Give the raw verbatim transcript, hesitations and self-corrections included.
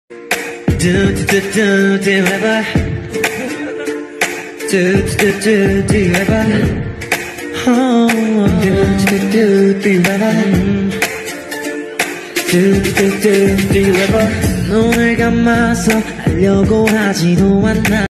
두두두두 do 해봐 두두두두 do 해봐 두두두두 do 해봐 두두두두 do 해봐 눈을 감아서 하려고 하지도 않나